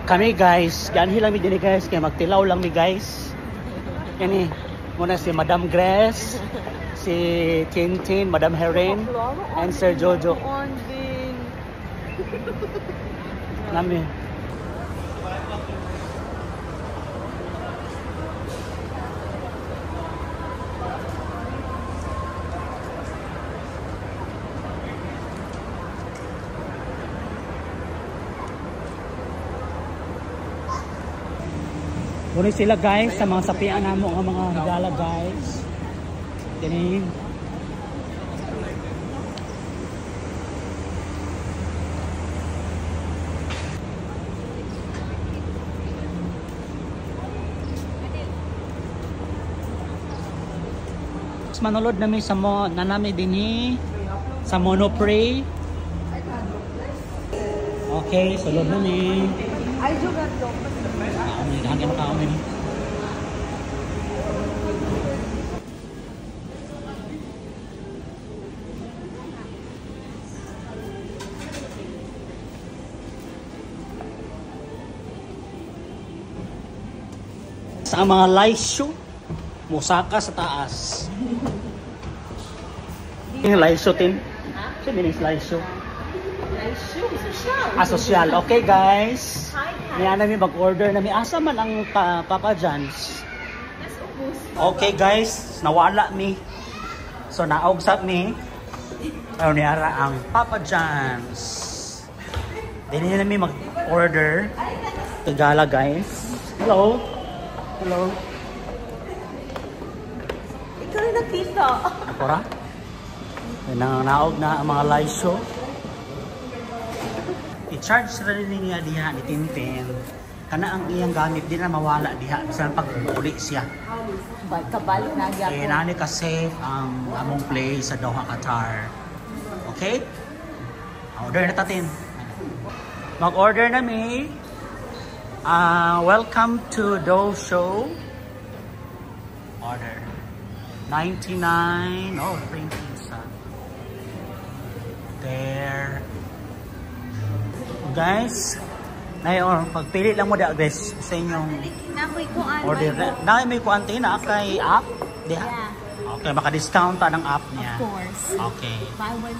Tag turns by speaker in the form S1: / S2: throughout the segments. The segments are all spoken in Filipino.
S1: Kami guys, ganhi lang mi dinhi guys, kaya magtilaw lang mi guys. Kani muna si Madam Grace, si Tintin, Madam Heren, and Sir Jojo. Nami. Muna sila guys sa mga sapian namo nga mga higala guys. Kini manulod nami sa mo nanami dinhi sa Monoprey. Okay, sulod nami.
S2: Ay juga to.
S1: Dahan ka makaon din. Sa mga laisyo, musaka sa taas. Yung laisyo tin? Siya din yung laisyo. Social. Okay guys. Niya namin mag-order namin. Asa man ang Papa John's? Okay guys, nawala mi. So naogsap mi. Ano niyara ang Papa John's. Dili na namin mag-order. Tagala guys. Hello. Hello.
S2: Ikaw rin nakita.
S1: Ako ra? Naog na ang mga live show. I-charge rin niya diha ni Tintin. Kana ang iyang gamit din na mawala diha bisan pag uli siya.
S2: Kabalik na gyapon.
S1: Kaya nani ka safe ang among play sa Doha, Qatar. Okay? Order na tatin. Mag-order na mi. Welcome to Doha Show. Order. 99. Oh, free pizza. There. Guys, ngayon, pagpili lang mo da guys sa inyong order. Dahil may kuante na kay app. Diha? Yeah. Okay, maka-discount ta ng app niya.
S2: Of course.
S1: Okay.
S2: Buy one.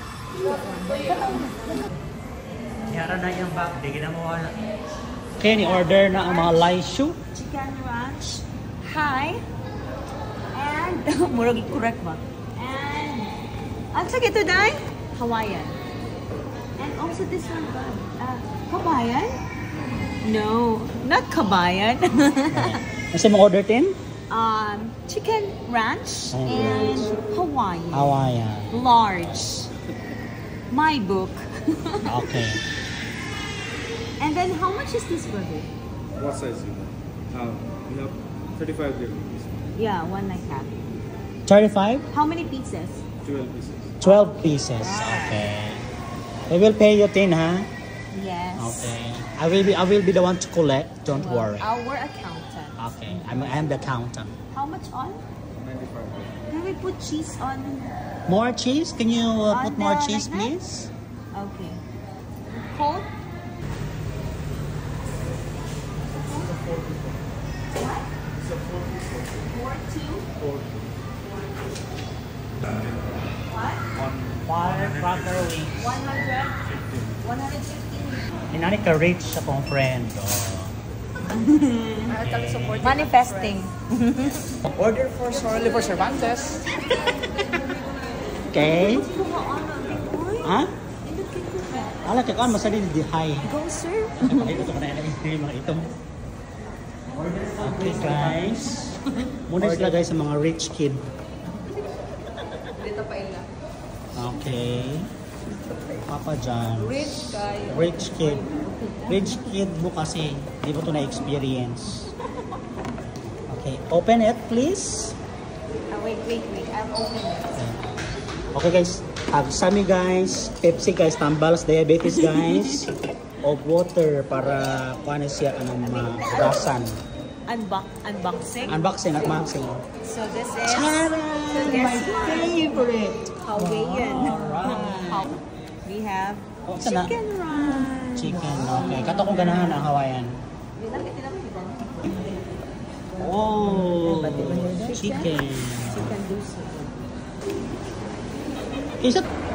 S1: Yara na yung bag, di na mawala. Okay, ni-order na ang mga laisyo.
S2: Chicken ranch. Hi. And, murag correct ba? And, ang sakit ito dahil? Hawaiian. And also this one ba? Kabayan? No, not kabayan.
S1: Kasi mo order tin?
S2: Chicken ranch and Hawaiian.
S1: Hawaiian.
S2: Large. My book.
S1: Okay.
S2: And then how much is this burger?
S3: What size you want? We have 35 degrees.
S2: Yeah, one like that.
S1: 35?
S2: How many pieces?
S3: 12 pieces.
S1: 12 pieces. Okay. I will pay you 10, ha?
S2: Yes.
S1: Okay. I will be the one to collect. Don't worry.
S2: Our accountant.
S1: Okay. I'm the accountant.
S2: How much on?
S3: 95.
S2: Can we put cheese on?
S1: More cheese? Can you put more cheese,
S2: like that?
S1: please?
S2: Okay. Cold? What?
S1: 5 cracker wings.
S2: 100? 150?
S1: Inani ka rich sa kong friend.
S2: Manifesting.
S4: Order for Oliver Cervantes.
S1: Okay? Ha? Ala ka kan masali di high.
S2: Go, sir.
S1: Ito ko na yung mga itong. Okay guys. Muna sila guys sa mga rich kid.
S2: Dito pa ila.
S1: Okay. Papa John's.
S2: Rich guy.
S1: Rich kid. Rich kid mo kasi di mo to na-experience. Okay. Open it please.
S2: Wait. I'll open it.
S1: Okay guys. Agsami guys. Pepsi guys. Tambals. Diabetes guys. Of water para kuha na siya kanang magasan.
S2: Unboxing?
S1: Unboxing.
S2: So this is...
S1: Tara! My favorite!
S2: Hawaiian.
S1: Alright.
S2: We have
S1: Chicken
S2: ranch.
S1: Chicken, okay. Kato kong ganahan ang Hawaiian. Oh, chicken.
S2: Chicken juice.
S1: Kisa